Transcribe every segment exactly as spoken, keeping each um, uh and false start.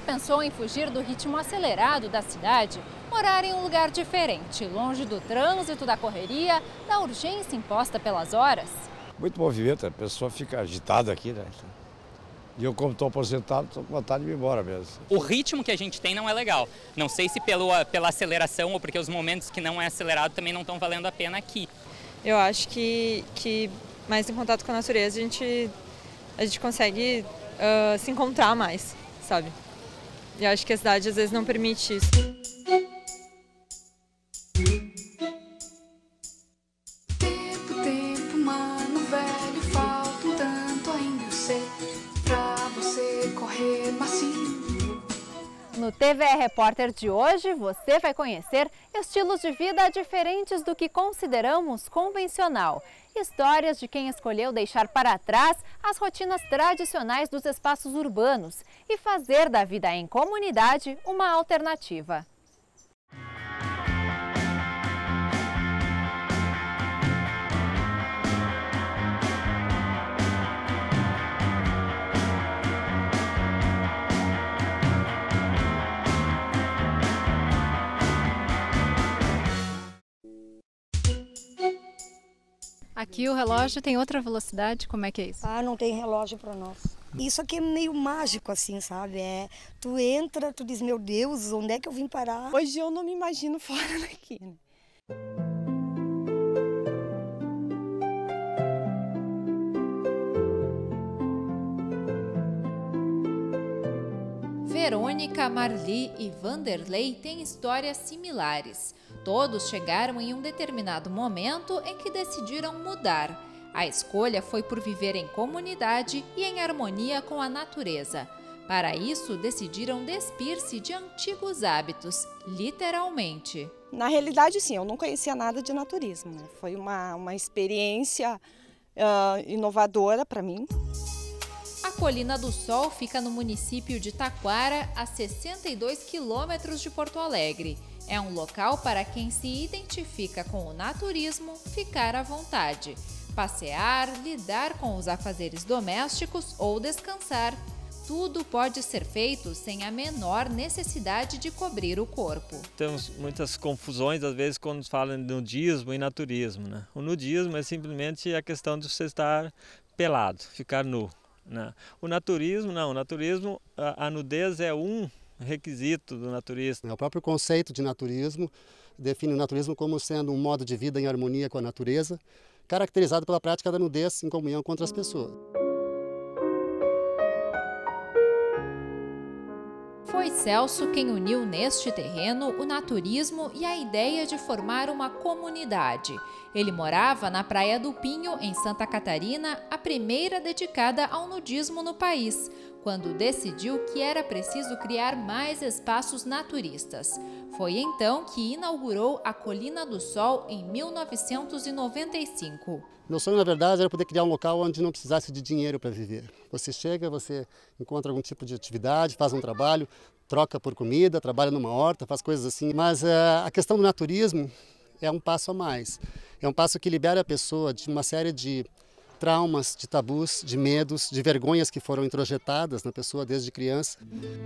pensou em fugir do ritmo acelerado da cidade? Morar em um lugar diferente, longe do trânsito, da correria, da urgência imposta pelas horas? Muito movimento, a pessoa fica agitada aqui, né? E eu, como estou aposentado, estou com vontade de ir embora mesmo. O ritmo que a gente tem não é legal. Não sei se pelo, pela aceleração ou porque os momentos que não é acelerado também não estão valendo a pena aqui. Eu acho que, que mais em contato com a natureza a gente, a gente consegue uh, se encontrar mais, sabe? E acho que a cidade às vezes não permite isso. Tempo, tempo, mano velho, falta um tanto ainda eu sei, pra você correr macio. No T V E Repórter de hoje, você vai conhecer estilos de vida diferentes do que consideramos convencional. Histórias de quem escolheu deixar para trás as rotinas tradicionais dos espaços urbanos e fazer da vida em comunidade uma alternativa. Aqui o relógio tem outra velocidade, como é que é isso? Ah, não tem relógio para nós. Isso aqui é meio mágico assim, sabe? É, tu entra, tu diz, meu Deus, onde é que eu vim parar? Hoje eu não me imagino fora daqui, né? Verônica, Marli e Vanderlei têm histórias similares. Todos chegaram em um determinado momento em que decidiram mudar. A escolha foi por viver em comunidade e em harmonia com a natureza. Para isso, decidiram despir-se de antigos hábitos, literalmente. Na realidade, sim, eu não conhecia nada de naturismo, né? Foi uma, uma experiência uh, inovadora para mim. A Colina do Sol fica no município de Taquara, a sessenta e dois quilômetros de Porto Alegre. É um local para quem se identifica com o naturismo ficar à vontade. Passear, lidar com os afazeres domésticos ou descansar. Tudo pode ser feito sem a menor necessidade de cobrir o corpo. Temos muitas confusões, às vezes, quando falam de nudismo e naturismo, né? O nudismo é simplesmente a questão de você estar pelado, ficar nu, né? O naturismo, não. O naturismo, a, a nudez é um requisito do naturista. O próprio conceito de naturismo define o naturismo como sendo um modo de vida em harmonia com a natureza, caracterizado pela prática da nudez em comunhão com outras pessoas. Foi Celso quem uniu neste terreno o naturismo e a ideia de formar uma comunidade. Ele morava na Praia do Pinho, em Santa Catarina, a primeira dedicada ao nudismo no país, quando decidiu que era preciso criar mais espaços naturistas. Foi então que inaugurou a Colina do Sol em mil novecentos e noventa e cinco. Meu sonho, na verdade, era poder criar um local onde não precisasse de dinheiro para viver. Você chega, você encontra algum tipo de atividade, faz um trabalho, troca por comida, trabalha numa horta, faz coisas assim. Mas uh, a questão do naturismo é um passo a mais. É um passo que libera a pessoa de uma série de traumas, de tabus, de medos, de vergonhas que foram introjetadas na pessoa desde criança.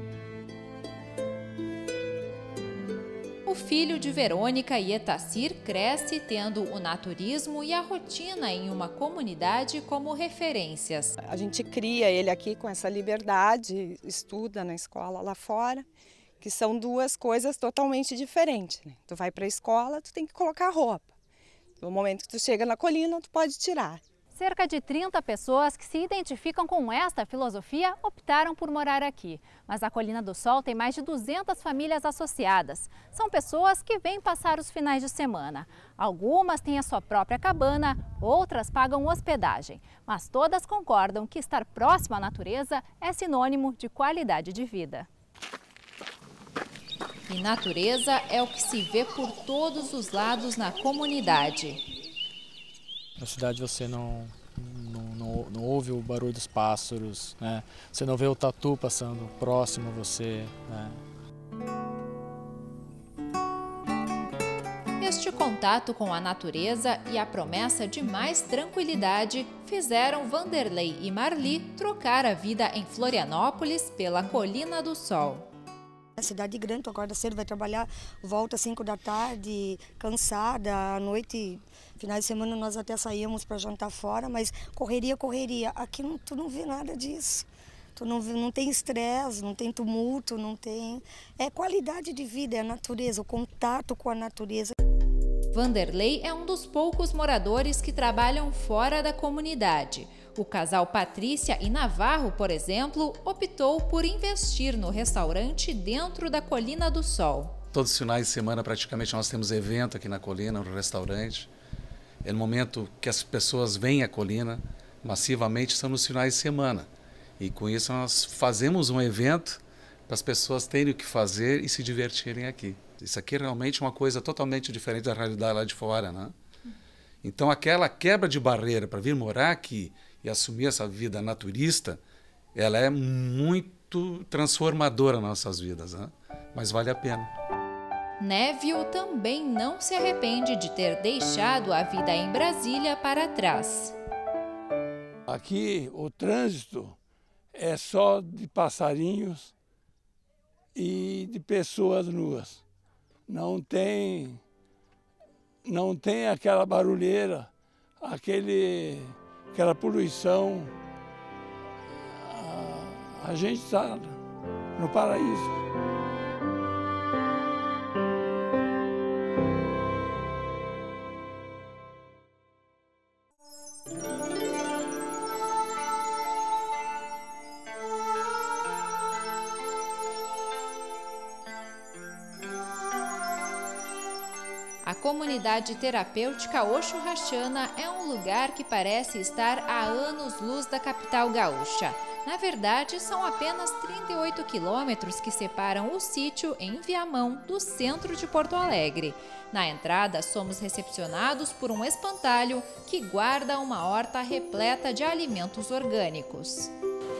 O filho de Verônica e Etacir cresce tendo o naturismo e a rotina em uma comunidade como referências. A gente cria ele aqui com essa liberdade, estuda na escola lá fora, que são duas coisas totalmente diferentes, né? Tu vai para a escola, tu tem que colocar roupa. No momento que tu chega na colina, tu pode tirar. Cerca de trinta pessoas que se identificam com esta filosofia optaram por morar aqui. Mas a Colina do Sol tem mais de duzentas famílias associadas. São pessoas que vêm passar os finais de semana. Algumas têm a sua própria cabana, outras pagam hospedagem. Mas todas concordam que estar próximo à natureza é sinônimo de qualidade de vida. E natureza é o que se vê por todos os lados na comunidade. Na cidade você não, não, não, não ouve o barulho dos pássaros, né? Você não vê o tatu passando próximo a você, né? Este contato com a natureza e a promessa de mais tranquilidade fizeram Vanderlei e Marli trocar a vida em Florianópolis pela Colina do Sol. A cidade grande, tu acorda cedo, vai trabalhar, volta às cinco da tarde, cansada, à noite, finais de semana nós até saíamos para jantar fora, mas correria, correria. Aqui não, tu não vê nada disso. Tu não, vê, não tem estresse, não tem tumulto, não tem... É qualidade de vida, é a natureza, o contato com a natureza. Vanderlei é um dos poucos moradores que trabalham fora da comunidade. O casal Patrícia e Navarro, por exemplo, optou por investir no restaurante dentro da Colina do Sol. Todos os finais de semana, praticamente, nós temos evento aqui na colina, no restaurante. É no momento que as pessoas vêm à colina, massivamente, são nos finais de semana. E com isso nós fazemos um evento para as pessoas terem o que fazer e se divertirem aqui. Isso aqui é realmente uma coisa totalmente diferente da realidade lá de fora, né? Então aquela quebra de barreira para vir morar aqui e assumir essa vida naturista, ela é muito transformadora nas nossas vidas, né? Mas vale a pena. Névio também não se arrepende de ter deixado a vida em Brasília para trás. Aqui o trânsito é só de passarinhos e de pessoas nuas. Não tem, não tem aquela barulheira, aquele, aquela poluição. A, a gente está no paraíso. A comunidade terapêutica Oxurraxana é um lugar que parece estar a anos-luz da capital gaúcha. Na verdade, são apenas trinta e oito quilômetros que separam o sítio em Viamão do centro de Porto Alegre. Na entrada, somos recepcionados por um espantalho que guarda uma horta repleta de alimentos orgânicos.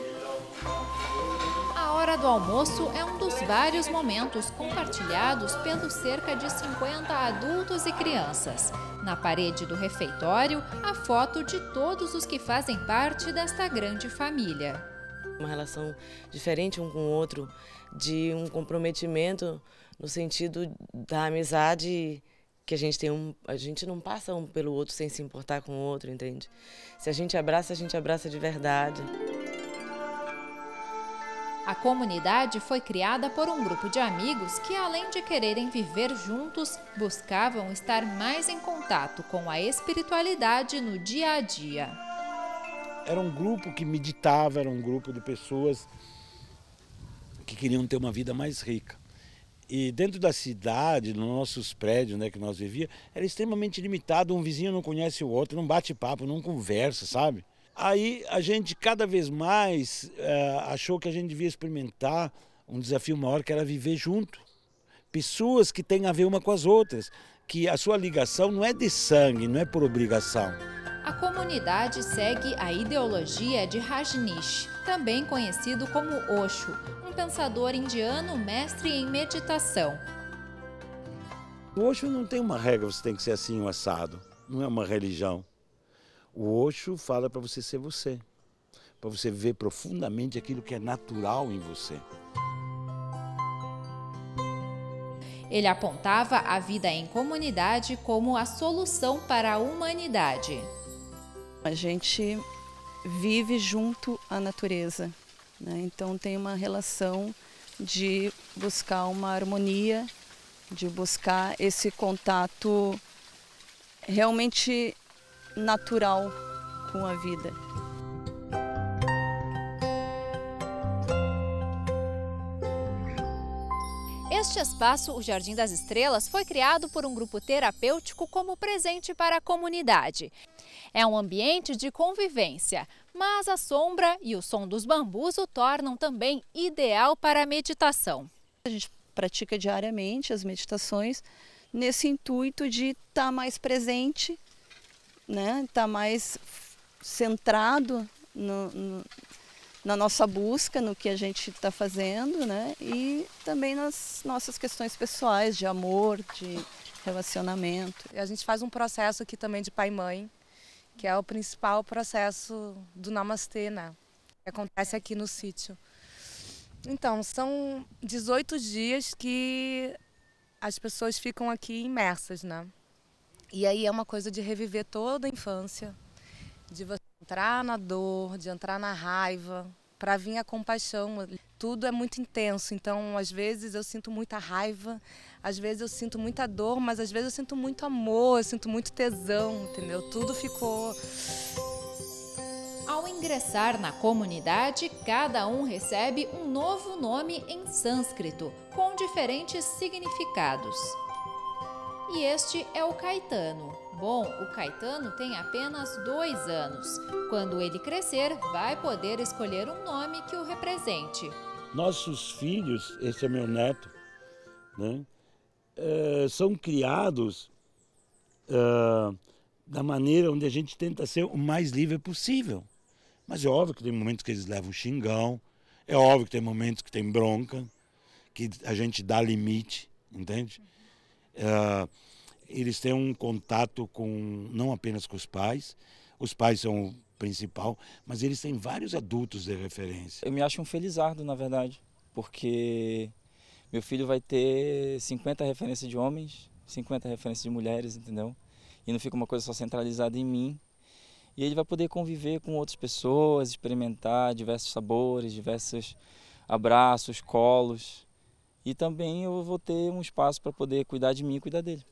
A hora do almoço é um dos vários momentos compartilhados pelos cerca de cinquenta adultos e crianças. Na parede do refeitório, a foto de todos os que fazem parte desta grande família. Uma relação diferente um com o outro, de um comprometimento no sentido da amizade que a gente tem. Um, a gente não passa um pelo outro sem se importar com o outro, entende? Se a gente abraça, a gente abraça de verdade. A comunidade foi criada por um grupo de amigos que, além de quererem viver juntos, buscavam estar mais em contato com a espiritualidade no dia a dia. Era um grupo que meditava, era um grupo de pessoas que queriam ter uma vida mais rica. E dentro da cidade, nos nossos prédios, né, que nós vivíamos, era extremamente limitado, um vizinho não conhece o outro, não bate papo, não conversa, sabe? Aí a gente cada vez mais é, achou que a gente devia experimentar um desafio maior, que era viver junto. Pessoas que têm a ver uma com as outras, que a sua ligação não é de sangue, não é por obrigação. A comunidade segue a ideologia de Rajneesh, também conhecido como Osho, um pensador indiano mestre em meditação. O Osho não tem uma regra, você tem que ser assim, um assado, não é uma religião. O Osho fala para você ser você, para você ver profundamente aquilo que é natural em você. Ele apontava a vida em comunidade como a solução para a humanidade. A gente vive junto à natureza, né? Então tem uma relação de buscar uma harmonia, de buscar esse contato realmente natural com a vida. Este espaço, o Jardim das Estrelas, foi criado por um grupo terapêutico como presente para a comunidade. É um ambiente de convivência, mas a sombra e o som dos bambus o tornam também ideal para a meditação. A gente pratica diariamente as meditações nesse intuito de estar mais presente, né? Estar mais centrado no, no, na nossa busca, no que a gente está fazendo, né? E também nas nossas questões pessoais, de amor, de relacionamento. A gente faz um processo aqui também de pai e mãe, que é o principal processo do Namastê, né? Que acontece aqui no sítio. Então, são dezoito dias que as pessoas ficam aqui imersas, né? E aí é uma coisa de reviver toda a infância, de você entrar na dor, de entrar na raiva, para vir a compaixão. Tudo é muito intenso, então às vezes eu sinto muita raiva, às vezes eu sinto muita dor, mas às vezes eu sinto muito amor, eu sinto muito tesão, entendeu? Tudo ficou... Ao ingressar na comunidade, cada um recebe um novo nome em sânscrito, com diferentes significados. E este é o Caetano. Bom, o Caetano tem apenas dois anos. Quando ele crescer, vai poder escolher um nome que o represente. Nossos filhos, esse é meu neto, né, é, são criados é, da maneira onde a gente tenta ser o mais livre possível. Mas é óbvio que tem momentos que eles levam xingão, é óbvio que tem momentos que tem bronca, que a gente dá limite, entende? É, eles têm um contato com, não apenas com os pais, os pais são o principal, mas eles têm vários adultos de referência. Eu me acho um felizardo, na verdade, porque meu filho vai ter cinquenta referências de homens, cinquenta referências de mulheres, entendeu? E não fica uma coisa só centralizada em mim. E ele vai poder conviver com outras pessoas, experimentar diversos sabores, diversos abraços, colos. E também eu vou ter um espaço para poder cuidar de mim e cuidar dele.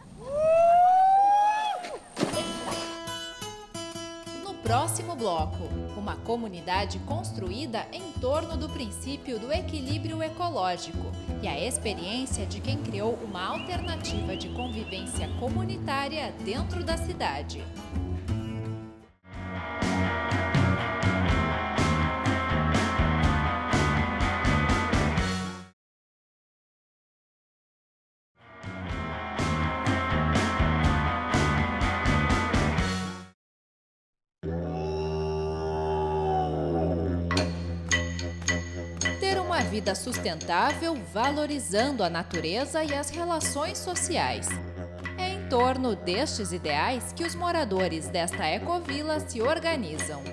No próximo bloco, uma comunidade construída em torno do princípio do equilíbrio ecológico e a experiência de quem criou uma alternativa de convivência comunitária dentro da cidade. Uma vida sustentável, valorizando a natureza e as relações sociais. É em torno destes ideais que os moradores desta ecovila se organizam.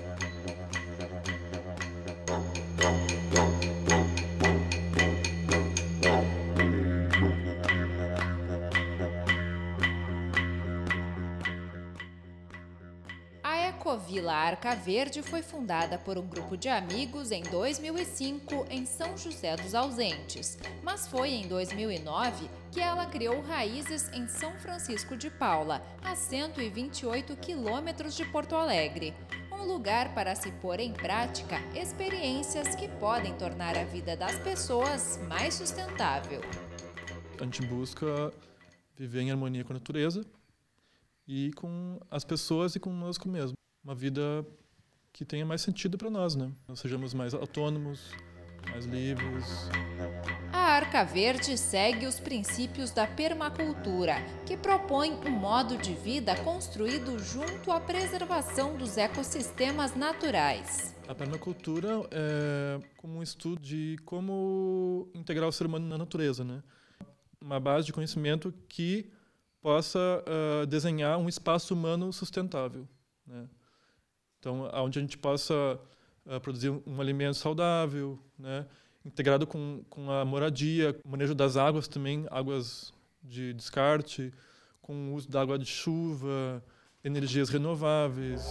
A Ecovila Arca Verde foi fundada por um grupo de amigos em dois mil e cinco em São José dos Ausentes, mas foi em dois mil e nove que ela criou raízes em São Francisco de Paula, a cento e vinte e oito quilômetros de Porto Alegre. Um lugar para se pôr em prática experiências que podem tornar a vida das pessoas mais sustentável. A gente busca viver em harmonia com a natureza e com as pessoas e conosco mesmo. Uma vida que tenha mais sentido para nós, né? Nós sejamos mais autônomos, mais livres. A Arca Verde segue os princípios da permacultura, que propõe um modo de vida construído junto à preservação dos ecossistemas naturais. A permacultura é como um estudo de como integrar o ser humano na natureza, né? Uma base de conhecimento que possa uh, desenhar um espaço humano sustentável, né? Então, onde a gente possa uh, produzir um, um alimento saudável, né? Integrado com, com a moradia, o manejo das águas também, águas de descarte, com o uso da água de chuva, energias renováveis.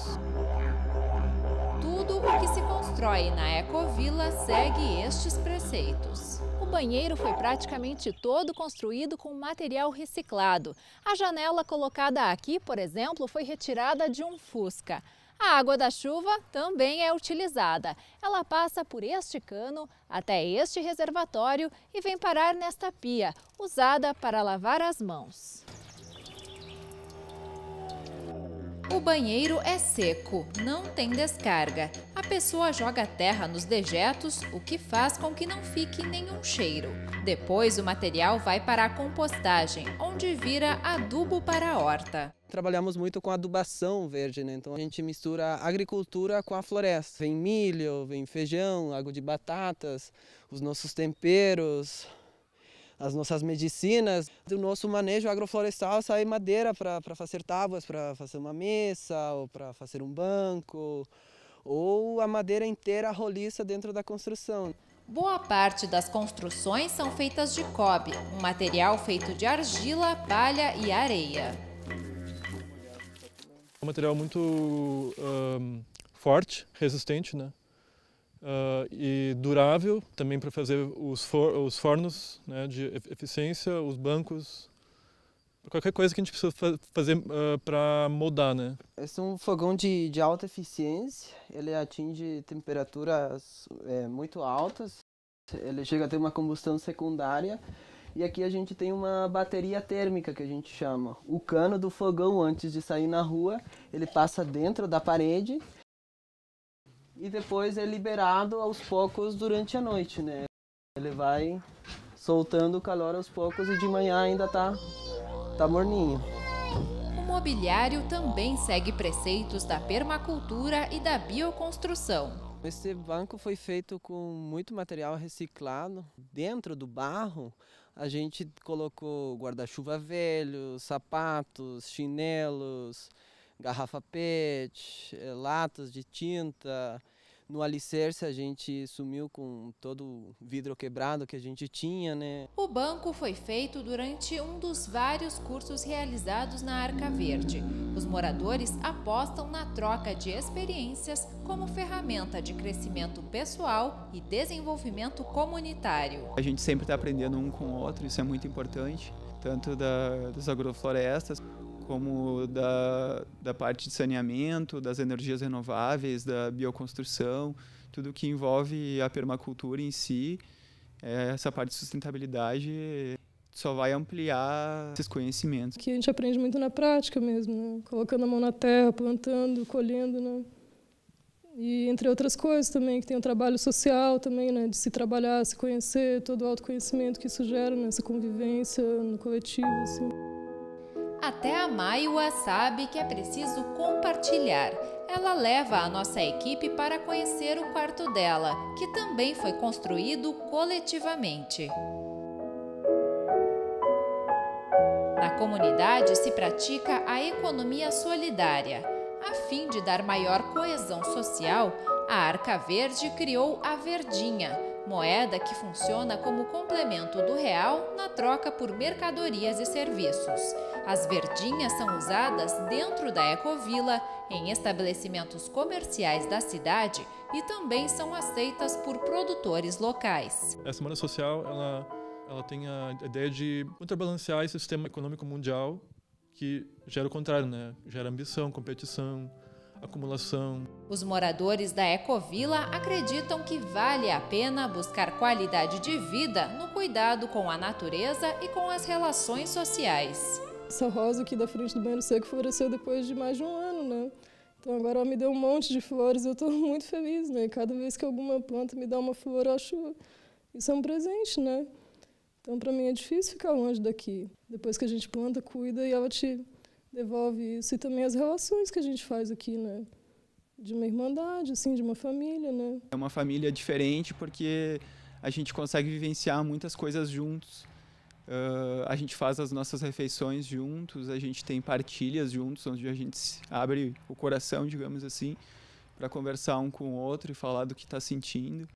Tudo o que se constrói na Ecovila segue estes preceitos. O banheiro foi praticamente todo construído com material reciclado. A janela colocada aqui, por exemplo, foi retirada de um Fusca. A água da chuva também é utilizada. Ela passa por este cano até este reservatório e vem parar nesta pia, usada para lavar as mãos. O banheiro é seco, não tem descarga. A pessoa joga terra nos dejetos, o que faz com que não fique nenhum cheiro. Depois, o material vai para a compostagem, onde vira adubo para a horta. Trabalhamos muito com adubação verde, né? Então a gente mistura a agricultura com a floresta. Vem milho, vem feijão, água de batatas, os nossos temperos, as nossas medicinas. Do nosso manejo agroflorestal sai madeira para fazer tábuas, para fazer uma mesa, ou para fazer um banco, ou a madeira inteira roliça dentro da construção. Boa parte das construções são feitas de cobre, um material feito de argila, palha e areia. É um material muito um, forte, resistente, né? Uh, e durável também para fazer os, for, os fornos, né, de eficiência, os bancos, qualquer coisa que a gente precisa fazer uh, para moldar, né? Esse é um fogão de, de alta eficiência, ele atinge temperaturas é, muito altas, ele chega a ter uma combustão secundária. E aqui a gente tem uma bateria térmica que a gente chama. O cano do fogão, antes de sair na rua, ele passa dentro da parede e depois é liberado aos poucos durante a noite, né? Ele vai soltando o calor aos poucos e de manhã ainda tá, tá morninho. O mobiliário também segue preceitos da permacultura e da bioconstrução. Esse banco foi feito com muito material reciclado. Dentro do barro, a gente colocou guarda-chuva velho, sapatos, chinelos, garrafa pet, latas de tinta. No alicerce a gente sumiu com todo o vidro quebrado que a gente tinha, né? O banco foi feito durante um dos vários cursos realizados na Arca Verde. Os moradores apostam na troca de experiências como ferramenta de crescimento pessoal e desenvolvimento comunitário. A gente sempre está aprendendo um com o outro, isso é muito importante, tanto da, das agroflorestas, como da, da parte de saneamento, das energias renováveis, da bioconstrução, tudo que envolve a permacultura em si, essa parte de sustentabilidade só vai ampliar esses conhecimentos. Que a gente aprende muito na prática mesmo, né? Colocando a mão na terra, plantando, colhendo, né? E entre outras coisas também, que tem o trabalho social também, né? De se trabalhar, se conhecer, todo o autoconhecimento que isso gera, né? Essa convivência no coletivo, assim. Até a Maiua sabe que é preciso compartilhar. Ela leva a nossa equipe para conhecer o quarto dela, que também foi construído coletivamente. Na comunidade se pratica a economia solidária. A fim de dar maior coesão social, a Arca Verde criou a Verdinha, moeda que funciona como complemento do real na troca por mercadorias e serviços. As verdinhas são usadas dentro da Ecovila, em estabelecimentos comerciais da cidade e também são aceitas por produtores locais. Essa moeda social ela, ela tem a ideia de contrabalancear esse sistema econômico mundial que gera o contrário, né? Gera ambição, competição, acumulação. Os moradores da Ecovila acreditam que vale a pena buscar qualidade de vida no cuidado com a natureza e com as relações sociais. Essa rosa aqui da frente do banheiro seco floresceu depois de mais de um ano, né? Então agora ela me deu um monte de flores e eu estou muito feliz, né? Cada vez que alguma planta me dá uma flor, eu acho isso é um presente, né? Então para mim é difícil ficar longe daqui. Depois que a gente planta, cuida e ela te devolve isso. E também as relações que a gente faz aqui, né? De uma irmandade, assim, de uma família, né? É uma família diferente porque a gente consegue vivenciar muitas coisas juntos. Uh, a gente faz as nossas refeições juntos, a gente tem partilhas juntos, onde a gente abre o coração, digamos assim, para conversar um com o outro e falar do que está sentindo.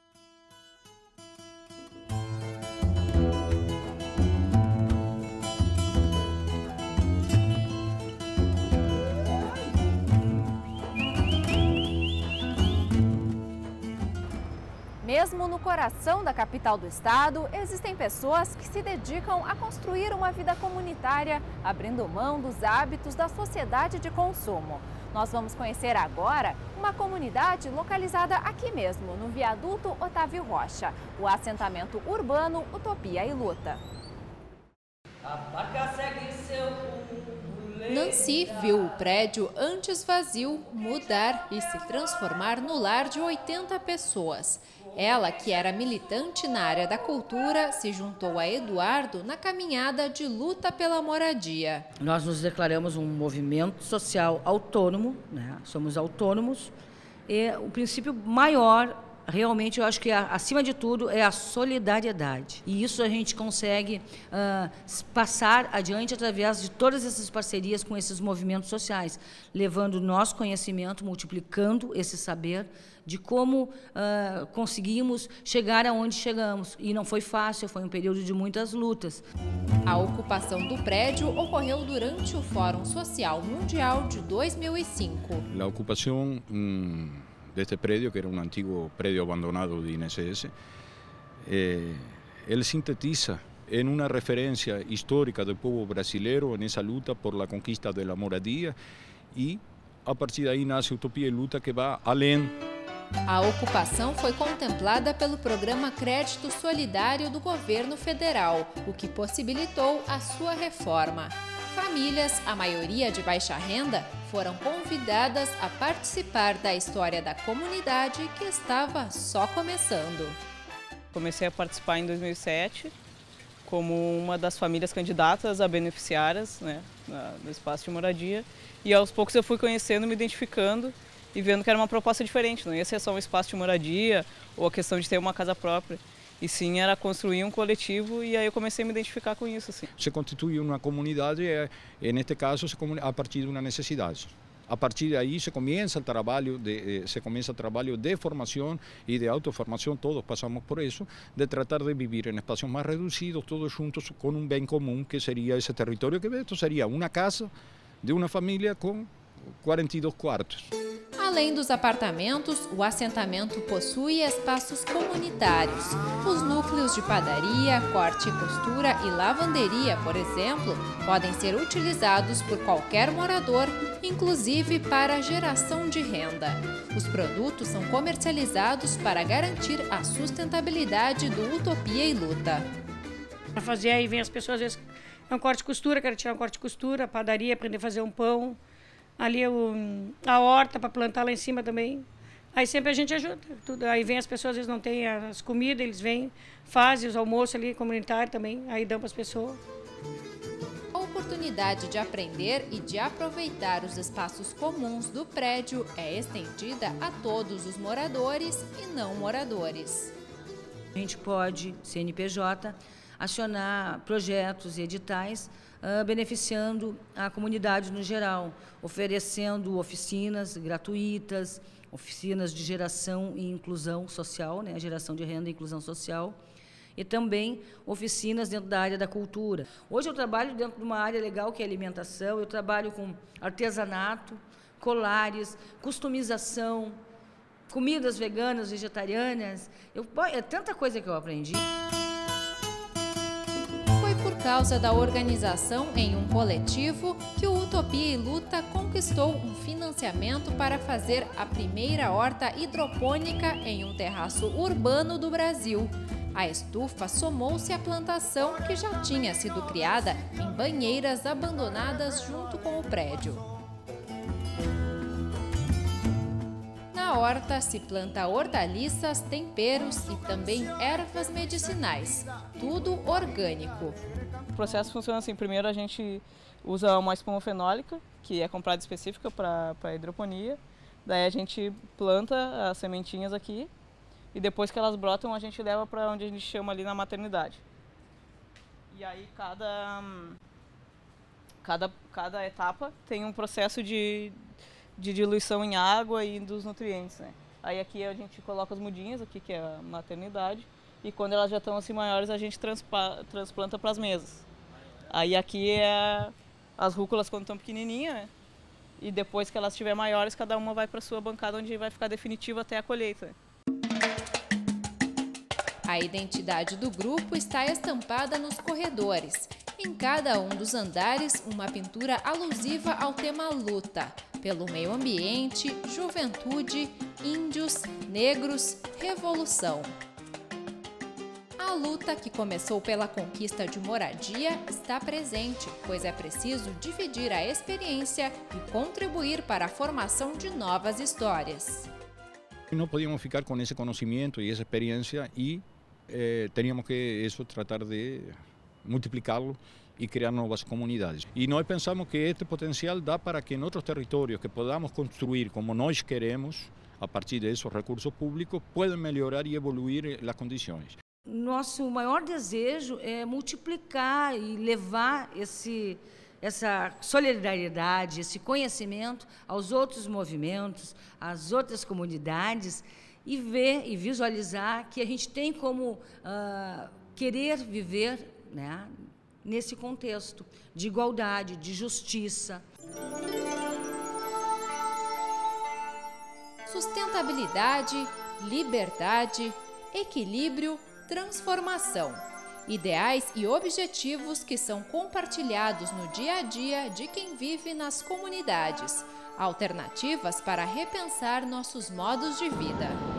Mesmo no coração da capital do estado, existem pessoas que se dedicam a construir uma vida comunitária, abrindo mão dos hábitos da sociedade de consumo. Nós vamos conhecer agora uma comunidade localizada aqui mesmo, no viaduto Otávio Rocha, o assentamento urbano Utopia e Luta. A barca segue seu rumo. Nancy viu o prédio antes vazio mudar e se transformar no lar de oitenta pessoas. Ela, que era militante na área da cultura, se juntou a Eduardo na caminhada de luta pela moradia. Nós nos declaramos um movimento social autônomo, né? Somos autônomos, e o princípio maior, realmente, eu acho que, acima de tudo, é a solidariedade. E isso a gente consegue uh, passar adiante através de todas essas parcerias com esses movimentos sociais, levando o nosso conhecimento, multiplicando esse saber de como uh, conseguimos chegar aonde chegamos. E não foi fácil, foi um período de muitas lutas. A ocupação do prédio ocorreu durante o Fórum Social Mundial de dois mil e cinco. A ocupação hum, deste prédio, que era um antigo prédio abandonado de I N S S, eh, ele sintetiza em uma referência histórica do povo brasileiro nessa luta por la conquista da moradia, e a partir daí nasce Utopia e Luta, que vai além. A ocupação foi contemplada pelo Programa Crédito Solidário do Governo Federal, o que possibilitou a sua reforma. Famílias, a maioria de baixa renda, foram convidadas a participar da história da comunidade que estava só começando. Comecei a participar em dois mil e sete como uma das famílias candidatas a beneficiárias, né, no espaço de moradia, e aos poucos eu fui conhecendo, me identificando e vendo que era uma proposta diferente, não ia ser só um espaço de moradia ou a questão de ter uma casa própria, e sim era construir um coletivo, e aí eu comecei a me identificar com isso. Assim. Se constitui uma comunidade, e neste caso, a partir de uma necessidade. A partir daí se começa o trabalho de se começa o trabalho de formação e de autoformação, todos passamos por isso, de tratar de viver em espaços mais reduzidos, todos juntos, com um bem comum, que seria esse território, que esto seria uma casa de uma família com quarenta e dois quartos. Além dos apartamentos, o assentamento possui espaços comunitários. Os núcleos de padaria, corte e costura e lavanderia, por exemplo, podem ser utilizados por qualquer morador, inclusive para a geração de renda. Os produtos são comercializados para garantir a sustentabilidade do Utopia e Luta. Para fazer, aí vem as pessoas, às vezes, é um corte e costura, quero tirar um corte e costura, padaria, aprender a fazer um pão. Ali o, a horta para plantar lá em cima também. Aí sempre a gente ajuda. Tudo. Aí vem as pessoas, às vezes não têm as comidas, eles vêm, fazem os almoços ali comunitário também, aí dão para as pessoas. A oportunidade de aprender e de aproveitar os espaços comuns do prédio é estendida a todos os moradores e não moradores. A gente pode, C N P J, acionar projetos e editais Uh, beneficiando a comunidade no geral, oferecendo oficinas gratuitas, oficinas de geração e inclusão social, né, geração de renda e inclusão social, e também oficinas dentro da área da cultura. Hoje eu trabalho dentro de uma área legal que é alimentação, eu trabalho com artesanato, colares, customização, comidas veganas, vegetarianas, eu, é tanta coisa que eu aprendi. Por causa da organização em um coletivo que o Utopia e Luta conquistou um financiamento para fazer a primeira horta hidropônica em um terraço urbano do Brasil. A estufa somou-se à plantação que já tinha sido criada em banheiras abandonadas junto com o prédio. Na horta se planta hortaliças, temperos e também ervas medicinais, tudo orgânico. O processo funciona assim: primeiro a gente usa uma espuma fenólica, que é comprada específica para a hidroponia, daí a gente planta as sementinhas aqui e depois que elas brotam a gente leva para onde a gente chama ali na maternidade. E aí cada, cada, cada etapa tem um processo de de diluição em água e dos nutrientes, né? Aí aqui a gente coloca as mudinhas, aqui que é a maternidade, e quando elas já estão assim maiores a gente transplanta para as mesas. Aí aqui é as rúculas quando estão pequenininhas, né? E depois que elas estiverem maiores, cada uma vai para a sua bancada onde vai ficar definitiva até a colheita. A identidade do grupo está estampada nos corredores. Em cada um dos andares, uma pintura alusiva ao tema luta, pelo meio ambiente, juventude, índios, negros, revolução. A luta, que começou pela conquista de moradia, está presente, pois é preciso dividir a experiência e contribuir para a formação de novas histórias. Não podíamos ficar com esse conhecimento e essa experiência e eh, teníamos que isso tratar de multiplicá-lo e criar novas comunidades. E nós pensamos que este potencial dá para que em outros territórios que podamos construir como nós queremos, a partir desses recursos públicos, possam melhorar e evoluir as condições. Nosso maior desejo é multiplicar e levar esse, essa solidariedade, esse conhecimento aos outros movimentos, às outras comunidades e ver e visualizar que a gente tem como uh, querer viver, né, nesse contexto de igualdade, de justiça. Sustentabilidade, liberdade, equilíbrio, transformação. Ideais e objetivos que são compartilhados no dia a dia de quem vive nas comunidades. Alternativas para repensar nossos modos de vida.